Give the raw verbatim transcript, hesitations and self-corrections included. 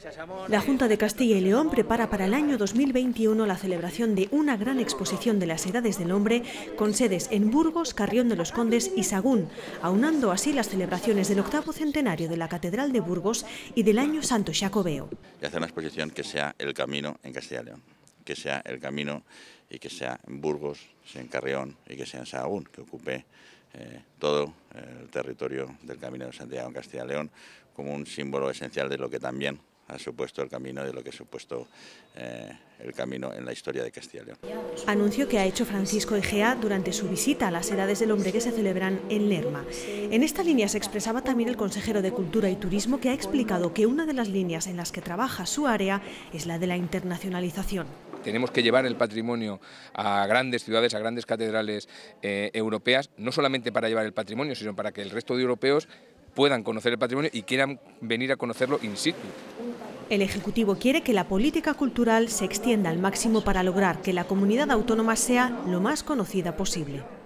La Junta de Castilla y León prepara para el año dos mil veintiuno la celebración de una gran exposición de las edades del hombre con sedes en Burgos, Carrión de los Condes y Sagún, aunando así las celebraciones del octavo centenario de la Catedral de Burgos y del año Santo Xacobeo. Y hacer una exposición que sea el camino en Castilla y León, que sea el camino y que sea en Burgos, sea en Carrión y que sea en Sahagún, que ocupe eh, todo el territorio del Camino de Santiago en Castilla y León como un símbolo esencial de lo que también ha supuesto el camino, de lo que ha supuesto eh, el camino en la historia de Castilla y León. Anuncio que ha hecho Francisco Egea durante su visita a las Edades del Hombre que se celebran en Lerma. En esta línea se expresaba también el consejero de Cultura y Turismo, que ha explicado que una de las líneas en las que trabaja su área es la de la internacionalización. Tenemos que llevar el patrimonio a grandes ciudades, a grandes catedrales eh, europeas, no solamente para llevar el patrimonio, sino para que el resto de europeos puedan conocer el patrimonio y quieran venir a conocerlo in situ. El Ejecutivo quiere que la política cultural se extienda al máximo para lograr que la comunidad autónoma sea lo más conocida posible.